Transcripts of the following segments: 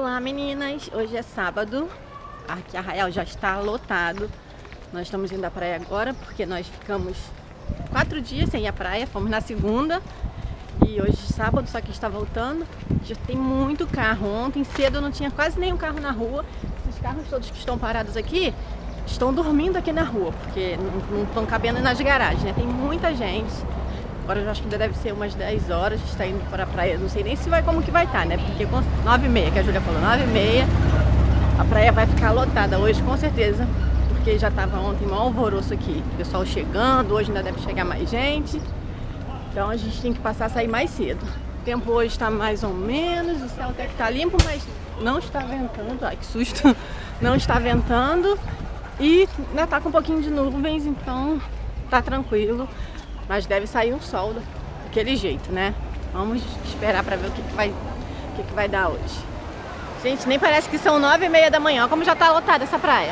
Olá meninas, hoje é sábado, aqui Arraial já está lotado. Nós estamos indo à praia agora porque nós ficamos 4 dias sem ir à praia, fomos na segunda e hoje é sábado, só que está voltando. Já tem muito carro, ontem cedo não tinha quase nenhum carro na rua. Esses carros todos que estão parados aqui estão dormindo aqui na rua, porque não estão cabendo nas garagens, né? Tem muita gente. Agora eu acho que ainda deve ser umas 10 horas, a gente está indo para a praia, não sei nem se vai como que vai estar, né? Porque com 9h30, que a Júlia falou, 9h30, a praia vai ficar lotada hoje com certeza, porque já estava ontem um alvoroço aqui, o pessoal chegando, hoje ainda deve chegar mais gente, então a gente tem que passar a sair mais cedo. O tempo hoje está mais ou menos, o céu até que está limpo, mas não está ventando, ai que susto, não está ventando e ainda está com um pouquinho de nuvens, então tá tranquilo. Mas deve sair um sol daquele jeito, né? Vamos esperar para ver o que vai dar hoje. Gente, nem parece que são 9h30 da manhã. Olha como já tá lotada essa praia.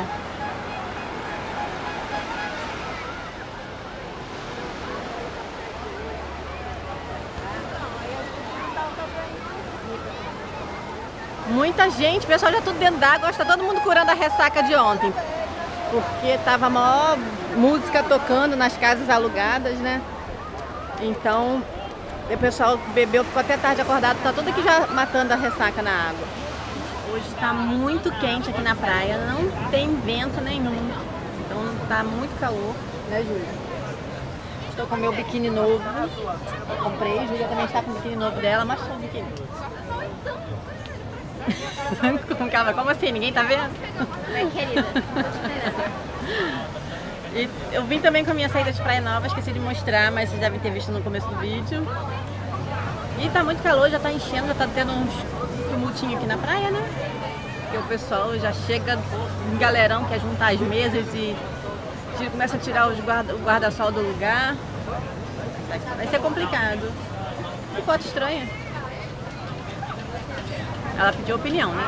Muita gente, o pessoal já tudo dentro d'água. Está todo mundo curando a ressaca de ontem. Porque tava a maior música tocando nas casas alugadas, né? Então, o pessoal bebeu, ficou até tarde acordado, tá tudo aqui já matando a ressaca na água. Hoje tá muito quente aqui na praia, não tem vento nenhum, então tá muito calor, né, Júlia? Estou com meu biquíni novo, eu comprei, Júlia também está com o biquíni novo dela, mas só o biquíni. Calma, como assim? Ninguém tá vendo? Minha querida, tô te esperando. E eu vim também com a minha saída de praia nova, esqueci de mostrar, mas vocês devem ter visto no começo do vídeo. E tá muito calor, já tá enchendo, já tá tendo uns tumultinhos aqui na praia, né? Porque o pessoal já chega, um galerão quer juntar as mesas e começa a tirar o guarda-sol do lugar. Vai ser complicado. Que foto estranha. Ela pediu opinião, né?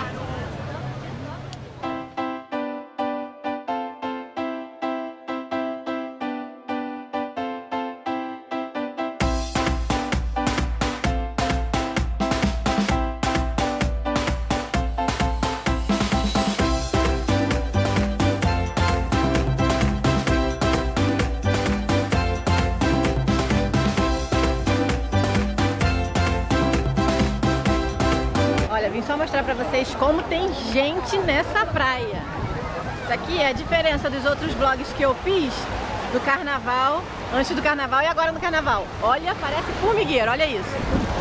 Olha, vim só mostrar pra vocês como tem gente nessa praia. Isso aqui é a diferença dos outros vlogs que eu fiz do carnaval, antes do carnaval e agora no carnaval. Olha, parece formigueiro, olha isso.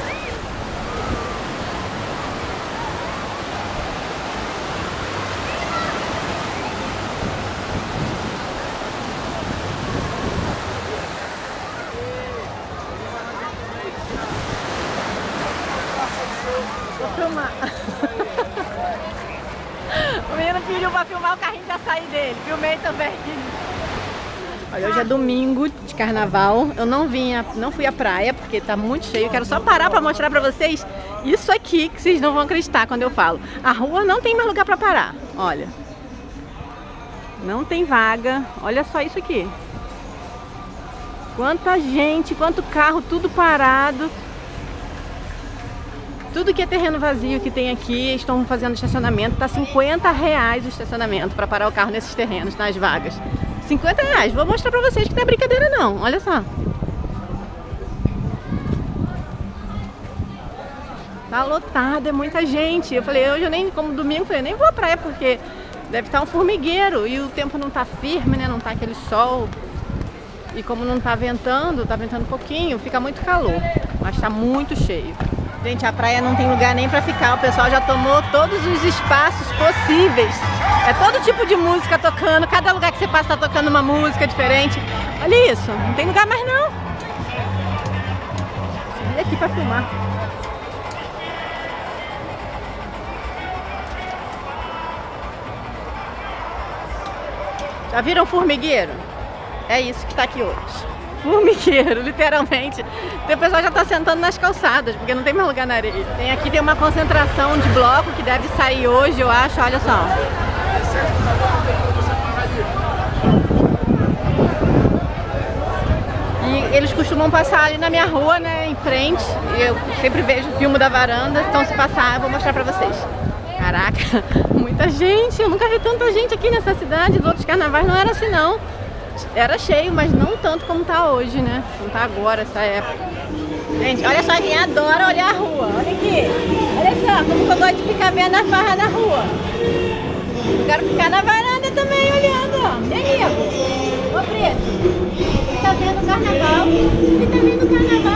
Vou filmar. O menino pediu pra filmar o carrinho de açaí dele. Filmei também. Olha, hoje é domingo de carnaval. Eu não fui à praia porque tá muito cheio. Quero só parar pra mostrar pra vocês isso aqui que vocês não vão acreditar quando eu falo. A rua não tem mais lugar pra parar. Olha. Não tem vaga. Olha só isso aqui. Quanta gente, quanto carro, tudo parado. Tudo que é terreno vazio que tem aqui, estão fazendo estacionamento, tá R$50 o estacionamento para parar o carro nesses terrenos, nas vagas. R$50, vou mostrar pra vocês que não é brincadeira não, olha só. Tá lotado, é muita gente. Eu falei, hoje eu nem, como domingo, eu falei, nem vou à praia porque deve estar um formigueiro e o tempo não tá firme, né, não tá aquele sol. E como não tá ventando um pouquinho, fica muito calor, mas tá muito cheio. Gente, a praia não tem lugar nem pra ficar, o pessoal já tomou todos os espaços possíveis. É todo tipo de música tocando, cada lugar que você passa tá tocando uma música diferente. Olha isso, não tem lugar mais não. Vim aqui pra filmar. Já viram o formigueiro? É isso que tá aqui hoje. Formigueiro, literalmente. O pessoal já tá sentando nas calçadas, porque não tem mais lugar na areia. Aqui tem uma concentração de bloco que deve sair hoje, eu acho, olha só. E eles costumam passar ali na minha rua, né, em frente. Eu sempre vejo o filme da varanda, então se passar eu vou mostrar pra vocês. Caraca! Muita gente, eu nunca vi tanta gente aqui nessa cidade. Os outros carnavais não era assim não. Era cheio, mas não tanto como tá hoje, né? Não tá agora, essa época. Gente, olha só quem adora olhar a rua. Olha aqui. Olha só, como que eu gosto de ficar vendo a farra na rua. Eu quero ficar na varanda também olhando, ó. E aí, ô Preto? Você tá vendo o carnaval? Você tá vendo o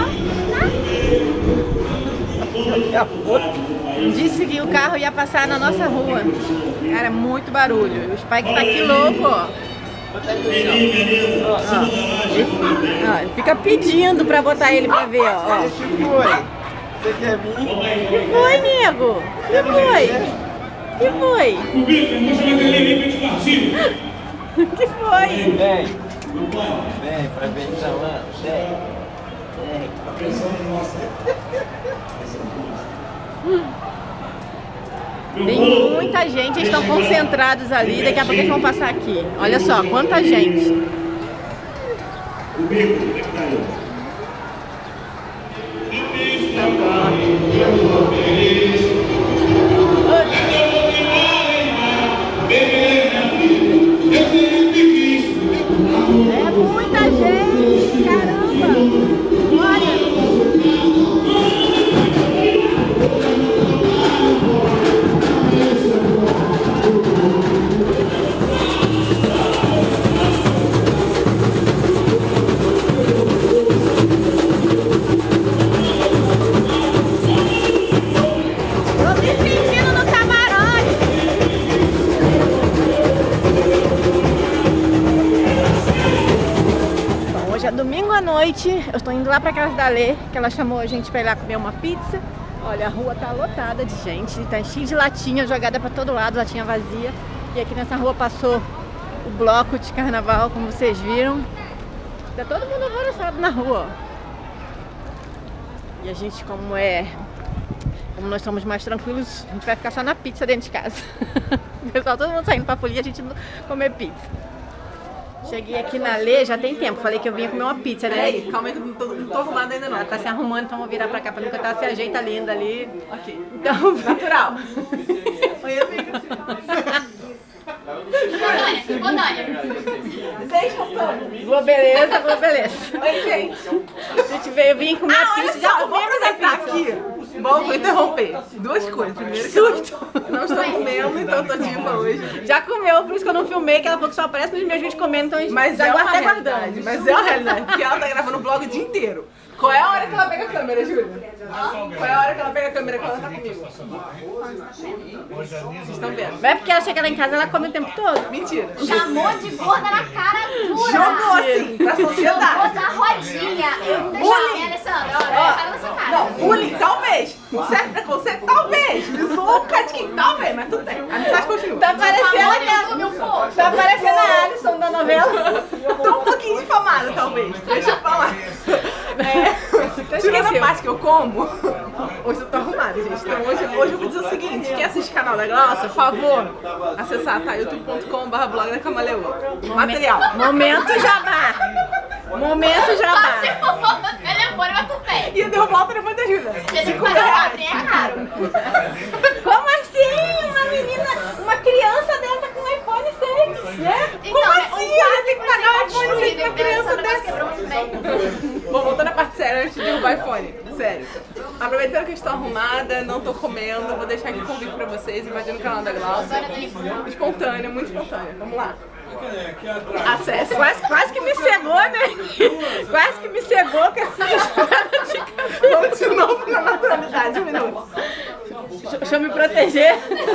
carnaval? Tá? Disse que o carro ia passar na nossa rua. Cara, muito barulho. O Spike tá aqui louco, ó. Ele fica pedindo pra botar ele pra ver, ó. O que foi? Você quer vir? Que foi, nego? Que foi? Que foi? Que foi? Vem. Vem pra ver o salão. Vem. Tem muita gente, eles estão concentrados ali, daqui a pouco eles vão passar aqui. Olha só, quanta gente. É muita gente, caramba! Olha! Domingo à noite, eu estou indo lá pra casa da Lê, que ela chamou a gente pra ir lá comer uma pizza. Olha, a rua tá lotada de gente, tá cheio de latinha jogada pra todo lado, latinha vazia. E aqui nessa rua passou o bloco de carnaval, como vocês viram. Tá todo mundo alvoroçado na rua, ó. E a gente, como nós somos mais tranquilos, a gente vai ficar só na pizza dentro de casa. O pessoal, todo mundo saindo pra folia, a gente comer pizza. Cheguei aqui na Lê, já tem tempo, falei que eu vinha comer uma pizza, né? Peraí, calma aí que eu não tô arrumada ainda não. Ela tá se arrumando, então vou virar pra cá pra mim, que ela se ajeita linda ali. Ok. Então, Natural. Oi, amiga. Espontânea. Deixa eu tomar. vou beleza, vou beleza. Oi, gente. A gente veio, eu vim comer Ah, pizza, olha já só, vou comemos a aproveitar pizza. aqui. Bom, vou interromper. Duas coisas. Primeiro que eu não estou comendo, então tô diva hoje. Já comeu, por isso que eu não filmei, que ela falou que só aparece nos meus vídeos comendo, então a gente Mas já é uma até realidade. Mas é uma realidade. Porque ela tá gravando o vlog o dia inteiro. Qual é a hora que ela pega a câmera, Júlia? Qual é a hora que ela pega a câmera quando ela tá comigo? Vocês estão vendo? Não é porque ela chega lá em casa, ela come o tempo todo. Mentira. Chamou de gorda na cara dura. Jogou assim, pra sociedade. Outra rodinha. Eu não deixava, né, Alessandra? Olha, sai da nossa cara. Não, bullying, talvez. Um certo preconceito, talvez. Me zoou um cadinho, talvez, mas tudo bem. A amizade continua. Tá parecendo Falou a no YouTube um pouco. Tá parecendo a Alison da novela. Tô um pouquinho difamada, talvez. Deixa eu falar. Tirando a parte que eu como, hoje eu tô arrumada, gente. Então hoje eu vou dizer o seguinte: quem assiste o canal da Glaucia, por favor, acessar, tá? youtube.com/blog da Camaleoa. Material. Momento jabá. Momento jabá. Telefone vai pro pé. Ia derrubar o telefone da Júlia. R$5 é caro. Como assim? Uma menina, uma criança dessa com um iPhone 6, né? Então, Como assim? Ela tem que pagar o iPhone 6 pra criança dessa? quebrou muito bem. Bom, voltando à parte séria antes de derrubar o iPhone. Sério. Aproveitando que eu estou arrumada, não tô comendo, vou deixar aqui o convite pra vocês, invadindo o canal da Glaucia. Espontânea, muito espontânea. Vamos lá. Acesse. Quase que me cegou, né? Quase que me cegou com essa espada de cabelo. Vamos de novo na naturalidade, um minuto. Deixa eu me proteger.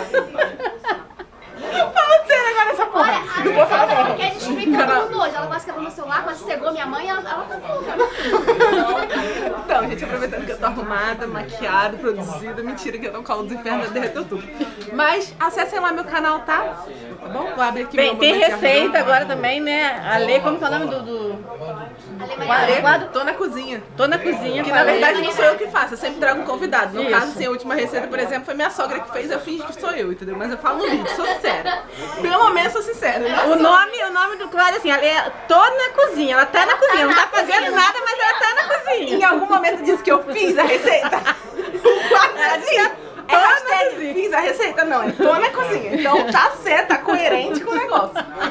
Fala sério agora essa porra. Olha, a Não vou falar Alessandra não. quer destruir todo mundo hoje. Ela quase quebrou meu celular, quase cegou minha mãe e ela tá confusa. Então, gente, aproveitando que eu tô arrumada, maquiada, produzida, mentira que eu tô com o colo dos infernos, derreteu tudo. Mas acessem lá meu canal, tá? Tá bom? Vou abrir aqui Bem, meu tem momento de receita arrumar. agora também, né? A Lê, como que é o nome do... Ale, tô na cozinha. Tô na cozinha. Que com a na Lê. verdade não sou eu que faço, eu sempre trago um convidado. No Isso. caso, assim, a última receita, por exemplo, foi minha sogra que fez, eu fingi que sou eu, entendeu? Mas eu falo no vídeo, sou sincera. Pelo menos sou sincera. O nome do Cláudio, assim, ela é tô na cozinha, ela tá na cozinha, não tá fazendo nada, mas ela tá na cozinha. Em algum momento disse que eu fiz a receita. Ela disse, Fiz a receita, não, tô na cozinha. Então tá certo, tá coerente com o negócio.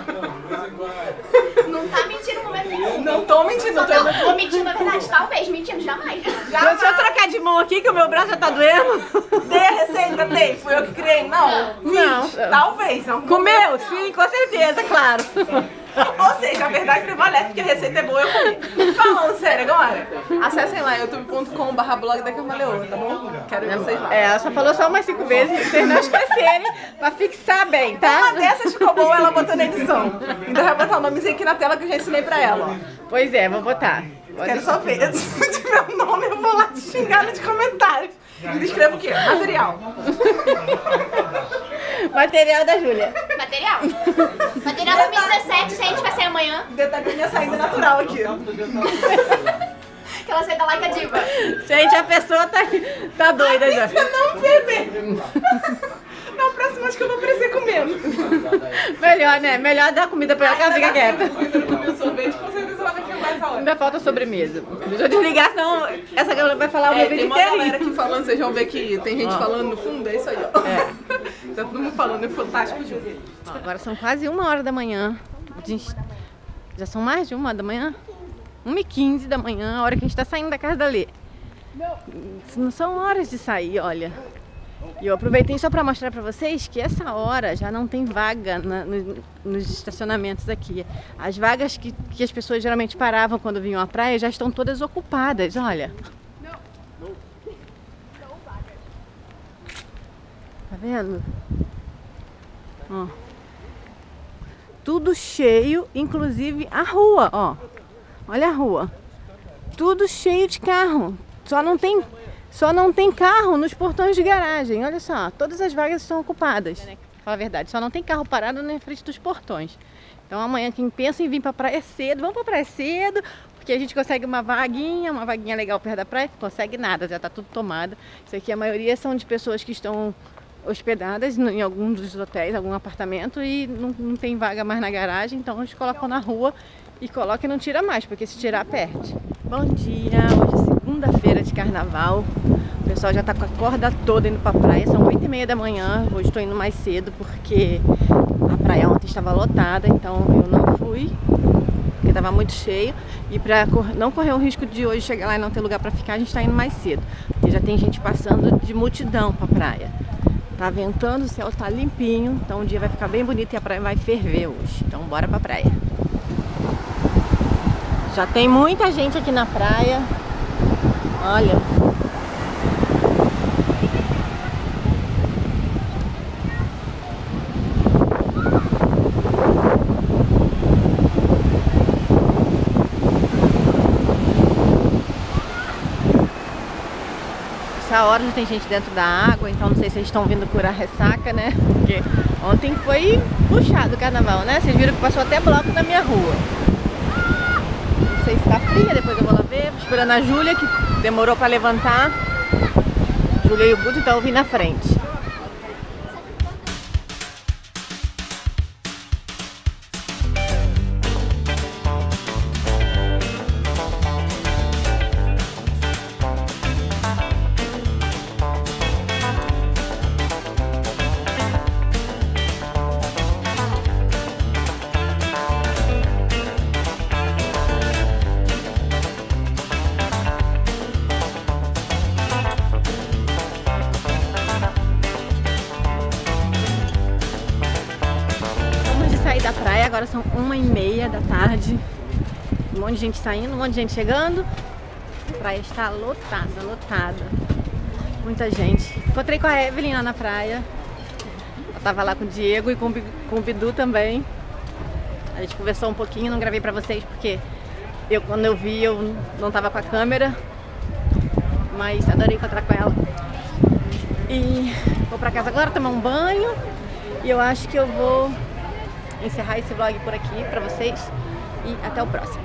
Não tá mentindo no momento nenhum. Não tô mentindo, Só não vou mentir na verdade, talvez, mentindo jamais. Deixa eu trocar de mão aqui que o meu braço já tá doendo. Dei a receita, dei. Fui eu que criei? Não. Não. Talvez. Não. Comeu? Sim, com certeza, claro. Ou seja, a verdade prevalece porque a receita é boa, eu comi. Falando sério agora, acessem lá youtube.com/blog da Camaleoa, tá bom? Quero ver vocês lá. Ela só falou só umas 5 vezes pra vocês não esquecerem, pra fixar bem, tá? Uma dessas ficou boa, ela botou na edição. Então vai botar o nomezinho aqui na tela que eu já ensinei pra ela, ó. Pois é, vou botar. Quero só ver. Se tiver um nome, eu vou lá te xingar nos comentários. E escreva o quê? Material. Material da Júlia. Material. Material 2017, gente, vai ser amanhã. Detalhe da minha saída natural aqui, ó. Que ela saída like a diva. Gente, a pessoa tá doida já. Você não beber. Na próxima acho que eu vou aparecer comendo. Melhor, né? Melhor dar comida pra ela que ela fica quieta. Ainda não comi o sorvete, com certeza ela vai filmar essa hora. Ainda falta sobremesa. Deixa eu desligar, senão essa galera vai falar o meu vídeo Tem uma galera inteirinho. aqui falando, vocês vão ver que tem gente falando no fundo, é isso aí, ó. Tá todo mundo falando, é fantástico, Ju. Agora são quase 1h da manhã. Já são mais de 1h da manhã? 1h15 da manhã, a hora que a gente tá saindo da casa da Lê. Não são horas de sair, olha. E eu aproveitei só para mostrar para vocês que essa hora já não tem vaga nos estacionamentos aqui. As vagas que as pessoas geralmente paravam quando vinham à praia já estão todas ocupadas, olha. Tá vendo? Ó. Tudo cheio, inclusive a rua, ó. Olha a rua. Tudo cheio de carro. Só não tem carro nos portões de garagem. Olha só, todas as vagas estão ocupadas. Pra falar a verdade, só não tem carro parado na frente dos portões. Então amanhã quem pensa em vir pra praia cedo, vamos pra praia cedo, porque a gente consegue uma vaguinha legal perto da praia, consegue nada, já tá tudo tomado. Isso aqui a maioria são de pessoas que estão hospedadas em algum dos hotéis, algum apartamento e não tem vaga mais na garagem, então eles colocam na rua e colocam e não tira mais, porque se tirar perde. Bom dia, hoje é segunda-feira de carnaval, o pessoal já tá com a corda toda indo pra praia, são 8h30 da manhã, hoje estou indo mais cedo porque a praia ontem estava lotada, então eu não fui, porque estava muito cheio, e para não correr o risco de hoje chegar lá e não ter lugar para ficar, a gente está indo mais cedo, porque já tem gente passando de multidão pra praia. Tá ventando, o céu tá limpinho, então o dia vai ficar bem bonito e a praia vai ferver hoje, então bora pra praia. Já tem muita gente aqui na praia. Olha. Essa hora já tem gente dentro da água, então não sei se eles estão vindo curar ressaca, né? Porque ontem foi puxado o carnaval, né? Vocês viram que passou até bloco na minha rua. Não sei se tá fria, depois eu vou lá ver. Esperando a Júlia, que demorou pra levantar. Júlia e o Guto, então eu vim na frente. Da praia, agora são 1h30 da tarde. Um monte de gente saindo, um monte de gente chegando. A praia está lotada, lotada. Muita gente. Encontrei com a Evelyn lá na praia. Ela tava lá com o Diego e com o Bidu também. A gente conversou um pouquinho, não gravei pra vocês porque quando eu vi eu não tava com a câmera. Mas adorei encontrar com ela. E vou pra casa agora tomar um banho. E eu acho que eu vou encerrar esse vlog por aqui pra vocês e até o próximo.